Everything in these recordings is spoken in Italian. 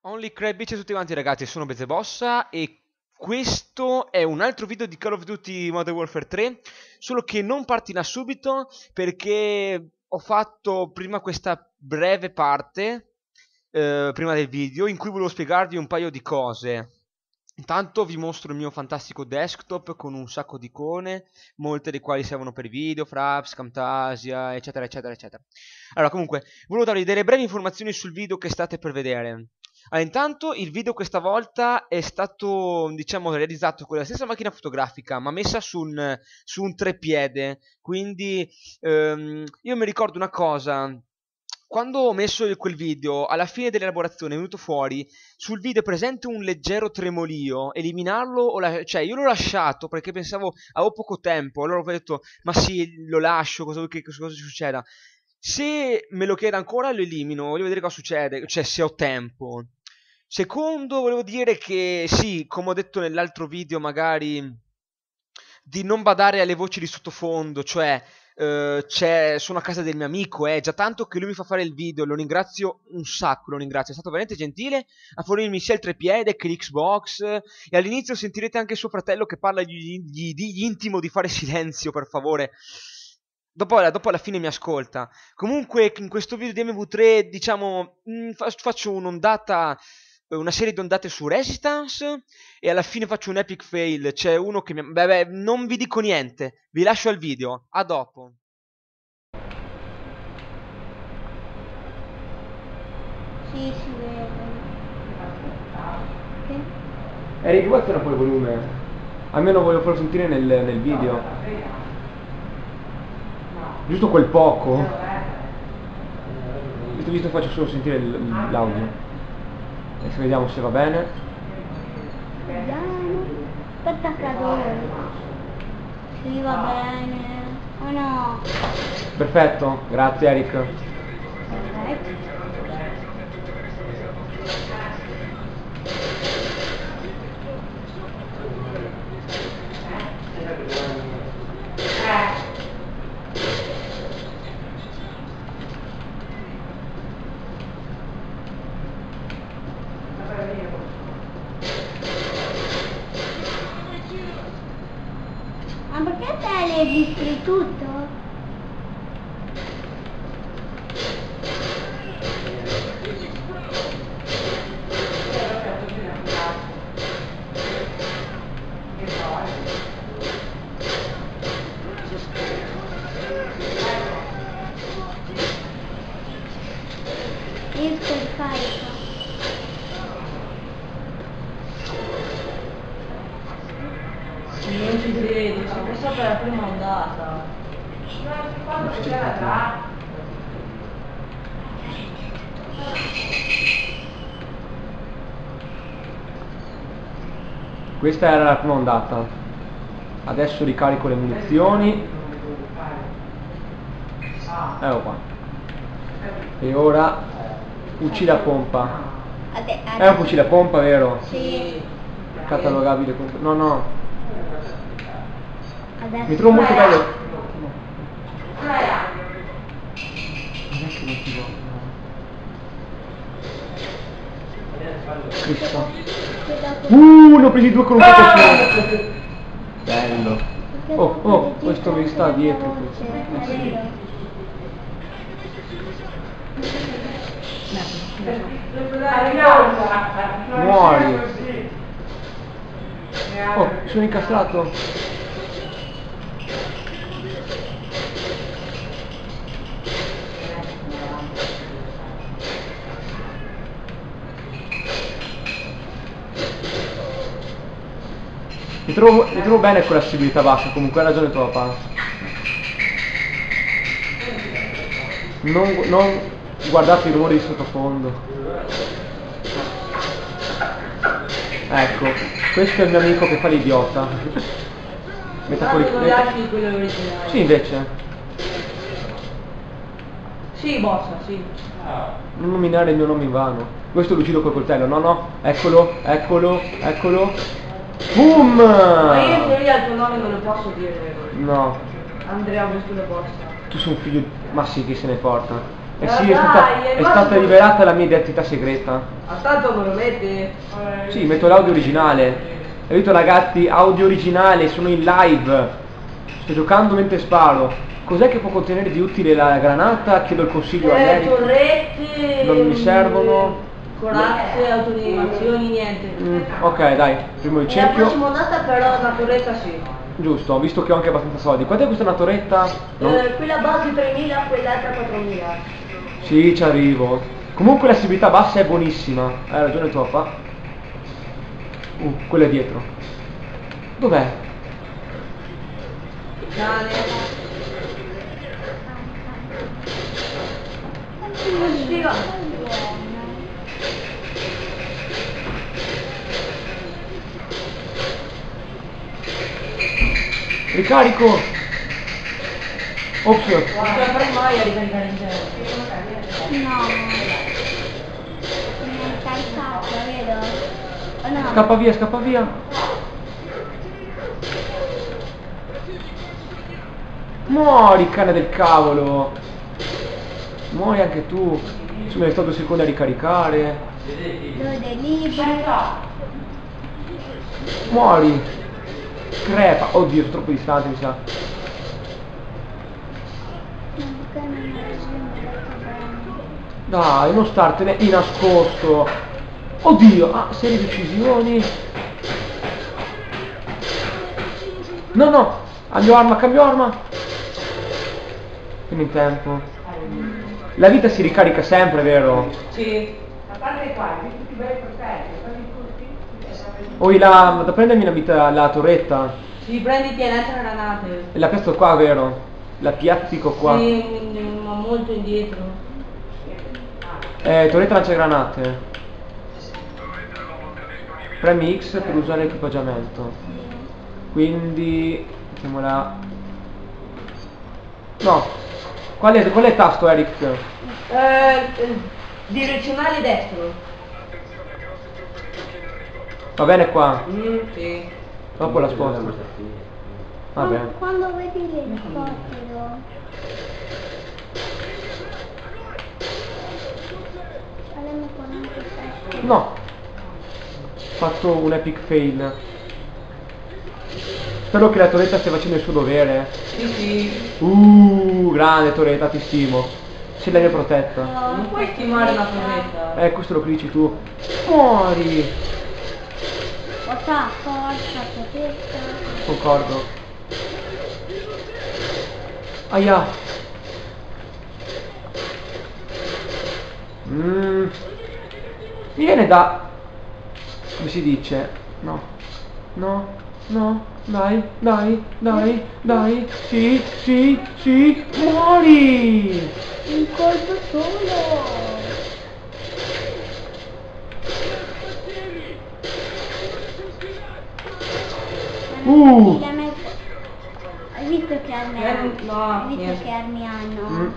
Only Crabbici a tutti quanti ragazzi, sono Bezebossa e questo è un altro video di Call of Duty Modern Warfare 3, solo che non partirà subito perché ho fatto prima questa breve parte, prima del video, in cui volevo spiegarvi un paio di cose. Intanto vi mostro il mio fantastico desktop con un sacco di icone, molte delle quali servono per video, Fraps, Camtasia, eccetera, eccetera, eccetera. Allora, comunque, volevo darvi delle brevi informazioni sul video che state per vedere. Allora, intanto il video questa volta è stato, diciamo, realizzato con la stessa macchina fotografica, ma messa su un treppiede. Quindi, io mi ricordo una cosa. Quando ho messo quel video, alla fine dell'elaborazione è venuto fuori sul video presente un leggero tremolio. Eliminarlo, cioè io l'ho lasciato perché pensavo avevo poco tempo. Allora ho detto, ma sì, lo lascio, cosa vuoi cosa succeda? Se me lo chiede ancora lo elimino, voglio vedere cosa succede, cioè se ho tempo. Secondo, volevo dire che sì, come ho detto nell'altro video, magari di non badare alle voci di sottofondo, cioè sono a casa del mio amico, già tanto che lui mi fa fare il video, lo ringrazio un sacco, lo ringrazio, è stato veramente gentile a fornirmi sia il treppiede che l'Xbox, e all'inizio sentirete anche suo fratello che parla, gli intimo di fare silenzio, per favore. Dopo alla fine mi ascolta. Comunque in questo video di MV3 diciamo faccio una serie di ondate su Resistance e alla fine faccio un epic fail. C'è uno che beh, non vi dico niente, vi lascio al video. A dopo. Sì, si vede. Sì. Eric, vuoi un po' il volume? Almeno voglio farlo sentire nel video. Giusto quel poco. Visto faccio solo sentire l'audio. Adesso vediamo se va bene. Vediamo. Attaccatore. Sì, va bene. Oh no. Perfetto, grazie Eric. Perfetto. Ma perché te le registri tutto? Io sto carica. Non ci credi, ma questa per la prima ondata. Questa era la prima ondata. Adesso ricarico le munizioni. Ecco qua. E ora fucile a pompa. È un fucile a pompa, vero? Sì. Catalogabile con... No. Adesso. Mi trovo molto bello. Non è che non ti voglio. Cristo. Ne ho presi due con un colpo solo. Bello. Oh, questo mi sta dietro. Questo. Sì. Muori. Oh, sono incastrato. Mi trovo bene con la sensibilità bassa, comunque hai ragione tua, papà. Non guardate i rumori di sottofondo. Ecco, questo è il mio amico che fa l'idiota. Lasci quello originale. Sì, invece. Sì, bossa, sì. Non nominare il mio nome in vano. Questo lo uccido col coltello, no, eccolo. Boom! Ma io in teoria il tuo nome non lo posso dire. No. Andrea Augusto da Bossa. Tu sei un figlio... Ma sì, chi se ne porta. Eh sì, è stata rivelata la mia identità segreta. A tanto me lo metti? Sì, metto l'audio originale. Ho detto ragazzi, audio originale, sono in live. Sto giocando mentre sparo. Cos'è che può contenere di utile la granata? Chiedo il consiglio a Eric. Torrette. Non mi servono. Corazze, autoanimazioni, niente. Ok, dai, primo il La cerchio. prossima ondata però una torretta sì. Giusto, ho visto che ho anche abbastanza soldi. Quanto è questa una torretta? No? Quella base 3000, quell'altra 4000. Sì, ci arrivo. Comunque la stabilità bassa è buonissima. Hai ragione tu, papà. Quella è dietro. Dov'è? Cane. Ricarico! Ops! Non ce la farei mai a ricaricare in terra. No. Mi hai caricato, vedo? O no? Scappa via, scappa via! Muori, cane del cavolo! Muori anche tu! Ci mi sto 2 secondi a ricaricare! Dove dei libri? Muori! Crepa! Oddio, sono troppo distante, mi sa. Perché non mi raggiungo bene? Dai, non startene di nascosto! Oddio! Ah, serie di uccisioni! No, no! Cambio arma! Fino in tempo. La vita si ricarica sempre, vero? Sì. A parte qua, hai visto che bei protetti, quelli tutti? Oi, da prendermi la vita, la torretta. Sì, prenditi e lancia granate. E la piazzo qua, vero? La piazzico qua. Sì, ma molto indietro. Torretta lancia granate. Premi X per usare l'equipaggiamento. Quindi mettiamola. No. Qual è il tasto, Eric? Direzionale destro. Va bene qua. Sì. Dopo la sposto. Vabbè. Quando vedi l'elicottero? Faremo 47. No. Ho fatto un epic fail. Spero che la torretta stia facendo il suo dovere. Sì, sì. Grande torretta, ti stimo. Sei la mia protetta. Non puoi stimare una torretta. Questo lo dici tu. Muori. Forza, protetta. Concordo. Aia. Mi viene da... come si dice? No. No. No. Dai, dai, dai, dai. Sì, sì, sì. Muori. Un colpo solo. Hai visto che armi hanno? No, Hai visto niente. che armi hanno?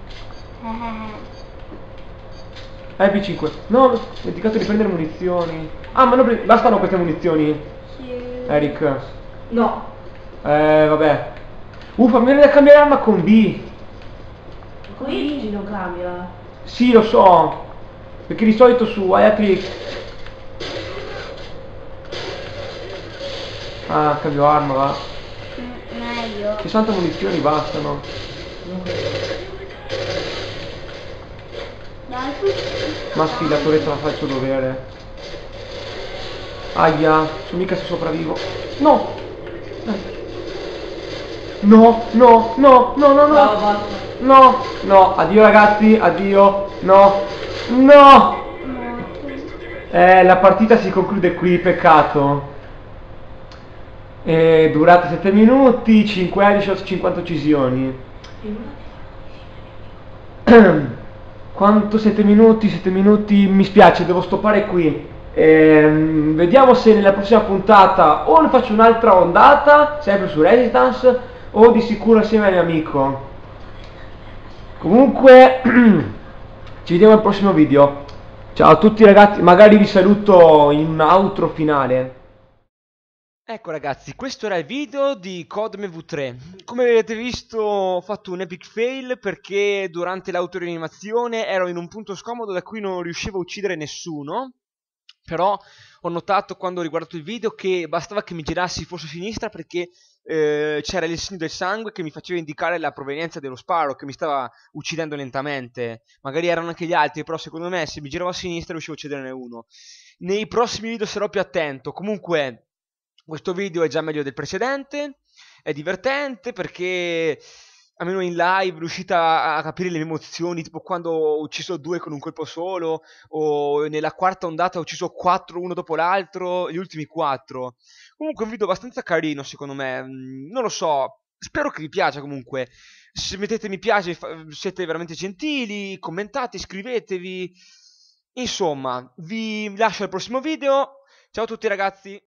IP5. No, ho dimenticato di prendere munizioni. Ah, ma non bastano queste munizioni, Sì. Eric. No. Vabbè. Fammi vedere da cambiare arma con B. Qui non cambia. Sì, lo so. Perché di solito su altri... Ah, cambio arma, va. Meglio. 60 munizioni bastano. Dai, tu. Ma sì, la torretta la fa il suo dovere. Aia, sono mica se sopravvivo. No! No, no, no, no, no, no. Basta. No, no, addio ragazzi, addio. No, no. La partita si conclude qui, peccato. Durata 7 minuti, 5 headshot, 50 uccisioni. Quanto 7 minuti? 7 minuti, mi spiace, devo stoppare qui. Vediamo se nella prossima puntata o ne faccio un'altra ondata, sempre su Resistance, o di sicuro assieme al mio amico. Comunque, ci vediamo al prossimo video. Ciao a tutti ragazzi, magari vi saluto in un outro finale. Ecco ragazzi, questo era il video di Codeme V3. Come avete visto ho fatto un epic fail perché durante l'autorianimazione ero in un punto scomodo da cui non riuscivo a uccidere nessuno. Però ho notato quando ho riguardato il video che bastava che mi girassi forse a sinistra perché c'era il segno del sangue che mi faceva indicare la provenienza dello sparo che mi stava uccidendo lentamente. Magari erano anche gli altri, però secondo me se mi giravo a sinistra riuscivo a ucciderne uno. Nei prossimi video sarò più attento. Comunque questo video è già meglio del precedente, è divertente perché almeno in live riuscite a capire le mie emozioni, tipo quando ho ucciso 2 con un colpo solo, o nella quarta ondata ho ucciso 4 uno dopo l'altro, gli ultimi 4. Comunque è un video abbastanza carino secondo me, non lo so, spero che vi piaccia comunque. Se mettete mi piace siete veramente gentili, commentate, iscrivetevi, insomma, vi lascio al prossimo video, ciao a tutti ragazzi!